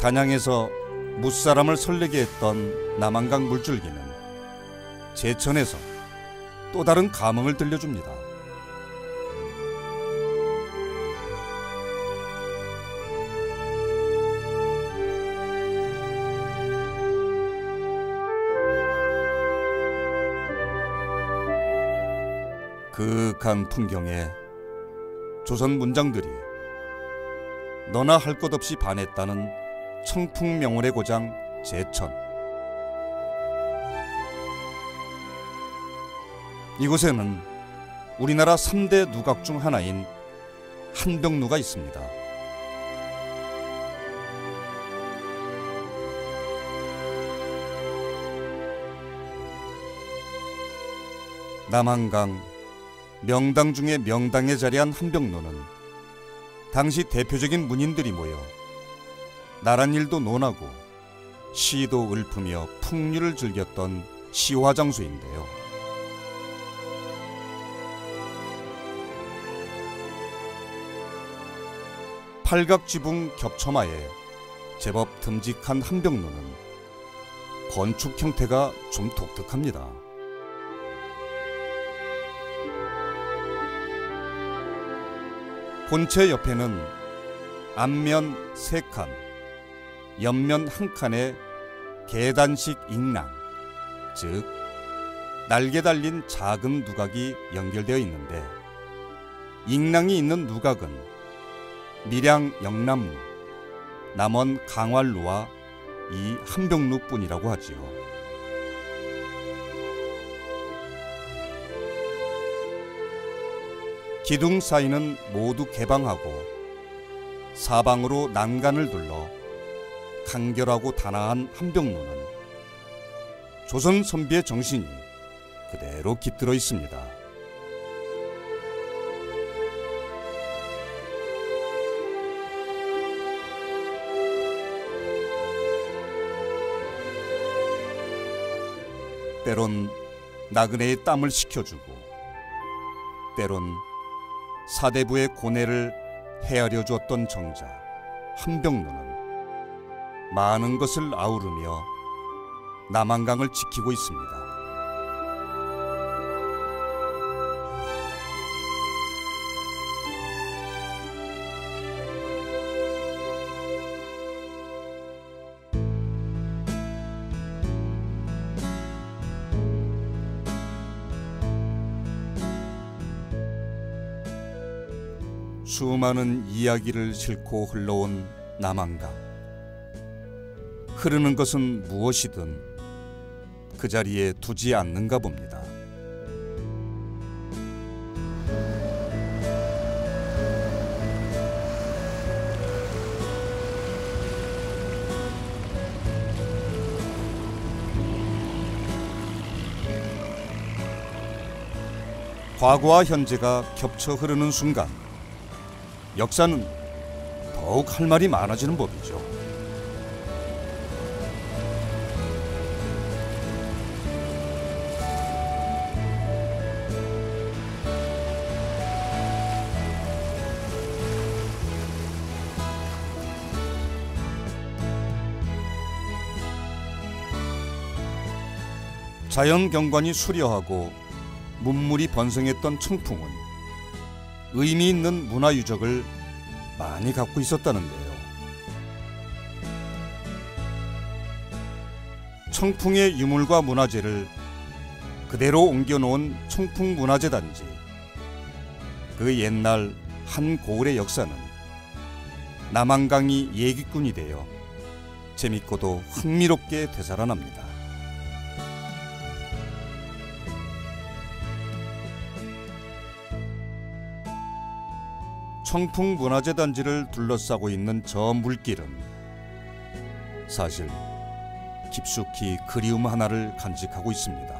단양에서 무사람을 설레게 했던 남한강 물줄기는 제천에서 또 다른 감흥을 들려줍니다. 그윽한 풍경에 조선 문장들이 너나 할 것 없이 반했다는 청풍명월의 고장 제천. 이곳에는 우리나라 3대 누각 중 하나인 한벽루가 있습니다. 남한강 명당 중에 명당에 자리한 한벽루는 당시 대표적인 문인들이 모여 나랏일도 논하고 시도 읊으며 풍류를 즐겼던 시화장소인데요. 팔각지붕 겹쳐마에 제법 듬직한 한벽루는 건축 형태가 좀 독특합니다. 본체 옆에는 앞면 3칸, 옆면 1칸의 계단식 잉랑, 즉 날개 달린 작은 누각이 연결되어 있는데, 잉랑이 있는 누각은 밀양 영남루, 남원 강활루와 이 한벽루뿐이라고 하지요. 기둥 사이는 모두 개방하고 사방으로 난간을 둘러 간결하고 단아한 한벽루는 조선 선비의 정신이 그대로 깃들어 있습니다. 때론 나그네의 땀을 식혀주고, 때론 사대부의 고뇌를 헤아려 주었던 정자 한벽루는 많은 것을 아우르며 남한강을 지키고 있습니다. 수많은 이야기를 싣고 흘러온 남한강. 흐르는 것은 무엇이든 그 자리에 두지 않는가 봅니다. 과거와 현재가 겹쳐 흐르는 순간 역사는 더욱 할 말이 많아지는 법이죠. 자연 경관이 수려하고 문물이 번성했던 청풍은 의미 있는 문화유적을 많이 갖고 있었다는데요. 청풍의 유물과 문화재를 그대로 옮겨놓은 청풍문화재단지. 그 옛날 한 고을의 역사는 남한강이 얘기꾼이 되어 재밌고도 흥미롭게 되살아납니다. 청풍문화재단지를 둘러싸고 있는 저 물길은 사실 깊숙이 그리움 하나를 간직하고 있습니다.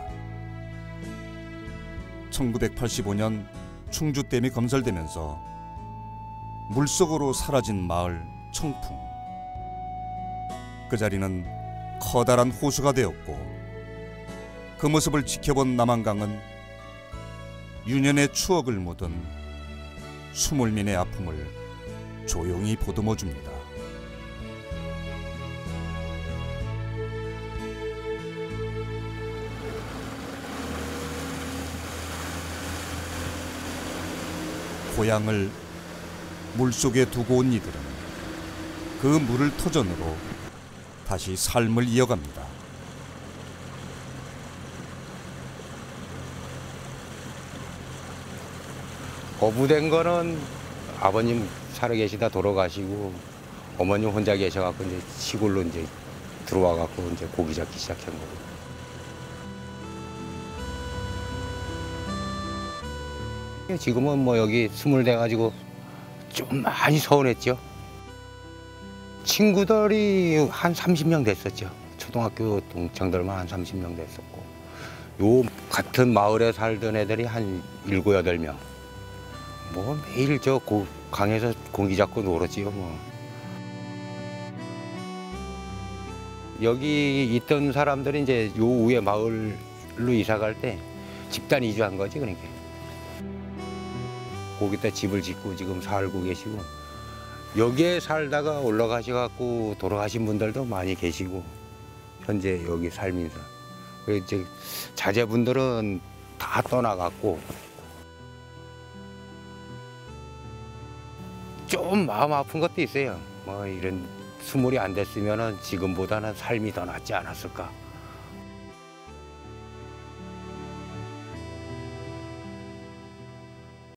1985년 충주댐이 건설되면서 물속으로 사라진 마을 청풍. 그 자리는 커다란 호수가 되었고, 그 모습을 지켜본 남한강은 유년의 추억을 묻은 수몰민의 아픔을 조용히 보듬어 줍니다. 고향을 물속에 두고 온 이들은 그 물을 터전으로 다시 삶을 이어갑니다. 거부된 거는 아버님 살아계시다 돌아가시고 어머님 혼자 계셔갖고 이제 시골로 이제 들어와갖고 이제 고기 잡기 시작한 거고. 지금은 뭐 여기 스물 돼가지고 좀 많이 서운했죠. 친구들이 한 30명 됐었죠. 초등학교 동창들만 한 30명 됐었고, 요 같은 마을에 살던 애들이 한 7, 8명. 뭐 매일 저 강에서 공기 잡고 놀았지요 뭐. 여기 있던 사람들이 이제 요 위에 마을로 이사 갈 때 집단 이주한 거지 그러니까. 거기다 집을 짓고 지금 살고 계시고, 여기에 살다가 올라가셔갖고 돌아가신 분들도 많이 계시고, 현재 여기 살면서. 이제 자제분들은 다 떠나갔고, 좀 마음 아픈 것도 있어요. 뭐 이런 수몰이 안 됐으면은 지금보다는 삶이 더 낫지 않았을까.